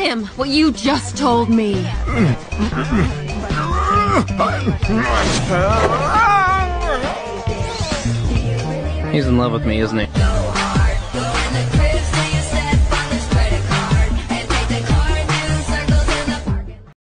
him what you just told me. He's in love with me, isn't he?